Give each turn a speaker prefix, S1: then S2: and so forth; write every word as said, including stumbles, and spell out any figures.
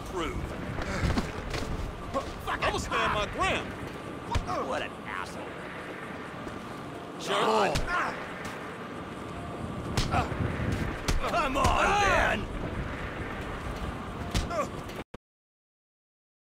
S1: prove. Fuck, I will stand my ground.
S2: What an asshole.
S1: Sure.
S2: Come on.